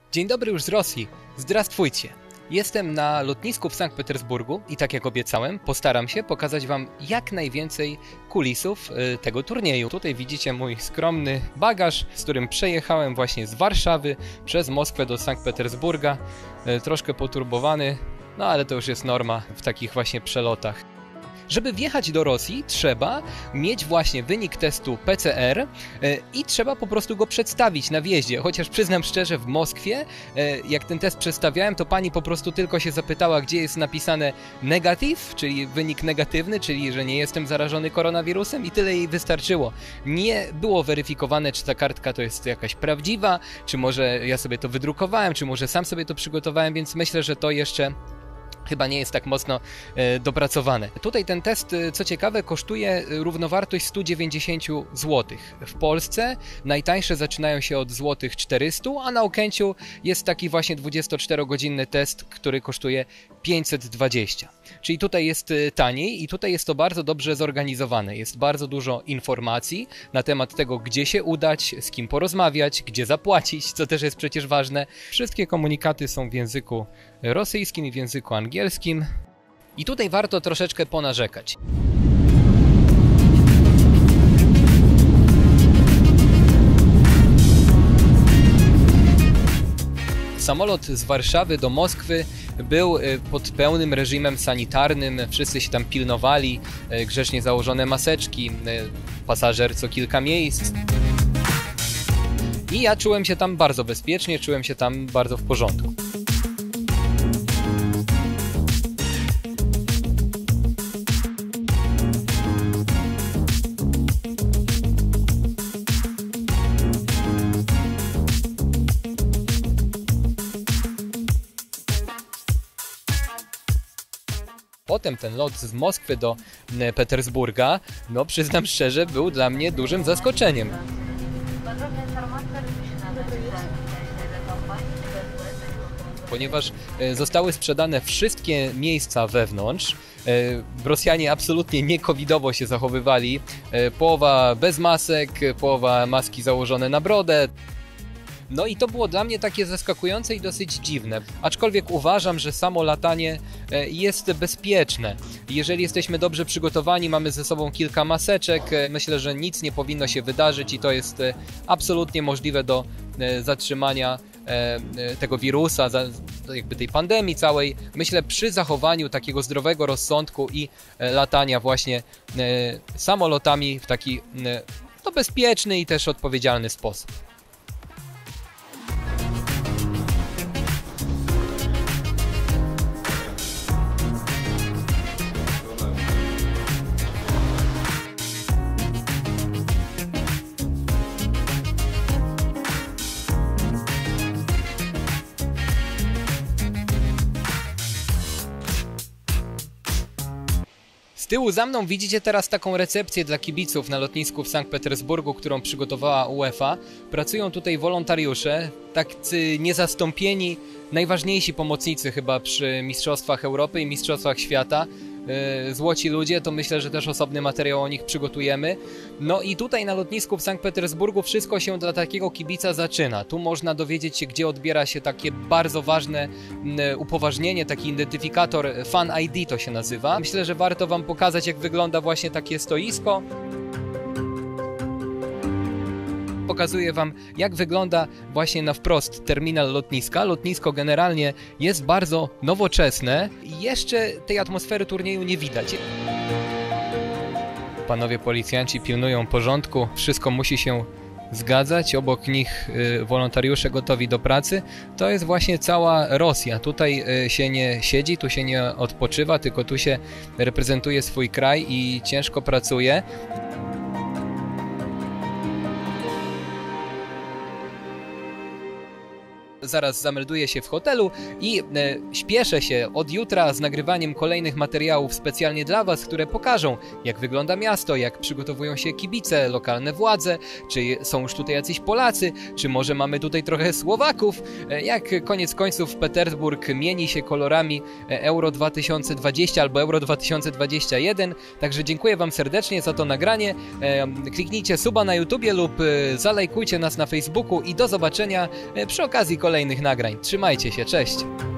Dzień dobry już z Rosji. Zdrastwujcie. Jestem na lotnisku w Sankt Petersburgu i tak jak obiecałem, postaram się pokazać Wam jak najwięcej kulisów tego turnieju. Tutaj widzicie mój skromny bagaż, z którym przejechałem właśnie z Warszawy przez Moskwę do Sankt Petersburga. Troszkę poturbowany, no ale to już jest norma w takich właśnie przelotach. Żeby wjechać do Rosji, trzeba mieć właśnie wynik testu PCR i trzeba po prostu go przedstawić na wjeździe. Chociaż przyznam szczerze, w Moskwie, jak ten test przedstawiałem, to pani po prostu tylko się zapytała, gdzie jest napisane negatyw, czyli wynik negatywny, czyli że nie jestem zarażony koronawirusem i tyle jej wystarczyło. Nie było weryfikowane, czy ta kartka to jest jakaś prawdziwa, czy może ja sobie to wydrukowałem, czy może sam sobie to przygotowałem, więc myślę, że to jeszcze chyba nie jest tak mocno dopracowane. Tutaj ten test, co ciekawe, kosztuje równowartość 190 zł. W Polsce najtańsze zaczynają się od złotych 400, a na Okęciu jest taki właśnie 24-godzinny test, który kosztuje 520. Czyli tutaj jest taniej i tutaj jest to bardzo dobrze zorganizowane. Jest bardzo dużo informacji na temat tego, gdzie się udać, z kim porozmawiać, gdzie zapłacić, co też jest przecież ważne. Wszystkie komunikaty są w języku rosyjskim i w języku angielskim. I tutaj warto troszeczkę ponarzekać. Samolot z Warszawy do Moskwy był pod pełnym reżimem sanitarnym, wszyscy się tam pilnowali, grzecznie założone maseczki, pasażer co kilka miejsc. I ja czułem się tam bardzo bezpiecznie, czułem się tam bardzo w porządku. Potem ten lot z Moskwy do Petersburga, no przyznam szczerze, był dla mnie dużym zaskoczeniem. Ponieważ zostały sprzedane wszystkie miejsca wewnątrz, Rosjanie absolutnie nie covidowo się zachowywali, połowa bez masek, połowa maski założone na brodę. No i to było dla mnie takie zaskakujące i dosyć dziwne, aczkolwiek uważam, że samo latanie jest bezpieczne. Jeżeli jesteśmy dobrze przygotowani, mamy ze sobą kilka maseczek, myślę, że nic nie powinno się wydarzyć i to jest absolutnie możliwe do zatrzymania tego wirusa, jakby tej pandemii całej. Myślę, przy zachowaniu takiego zdrowego rozsądku i latania właśnie samolotami w taki bezpieczny i też odpowiedzialny sposób. Z tyłu za mną widzicie teraz taką recepcję dla kibiców na lotnisku w Sankt Petersburgu, którą przygotowała UEFA. Pracują tutaj wolontariusze, tacy niezastąpieni, najważniejsi pomocnicy chyba przy Mistrzostwach Europy i Mistrzostwach Świata. Złoci ludzie, to myślę, że też osobny materiał o nich przygotujemy. No i tutaj na lotnisku w Sankt Petersburgu wszystko się dla takiego kibica zaczyna. Tu można dowiedzieć się, gdzie odbiera się takie bardzo ważne upoważnienie, taki identyfikator, Fan ID to się nazywa. Myślę, że warto Wam pokazać, jak wygląda właśnie takie stoisko. Pokazuję Wam, jak wygląda właśnie na wprost terminal lotniska. Lotnisko generalnie jest bardzo nowoczesne i jeszcze tej atmosfery turnieju nie widać. Panowie policjanci pilnują porządku, wszystko musi się zgadzać, obok nich wolontariusze gotowi do pracy. To jest właśnie cała Rosja. Tutaj się nie siedzi, tu się nie odpoczywa, tylko tu się reprezentuje swój kraj i ciężko pracuje. Zaraz zamelduję się w hotelu i śpieszę się od jutra z nagrywaniem kolejnych materiałów specjalnie dla Was, które pokażą, jak wygląda miasto, jak przygotowują się kibice, lokalne władze, czy są już tutaj jacyś Polacy, czy może mamy tutaj trochę Słowaków, jak koniec końców Petersburg mieni się kolorami Euro 2020 albo Euro 2021. Także dziękuję Wam serdecznie za to nagranie. Kliknijcie suba na YouTubie lub zalajkujcie nas na Facebooku i do zobaczenia przy okazji kolejnych kolejnych nagrań. Trzymajcie się, cześć!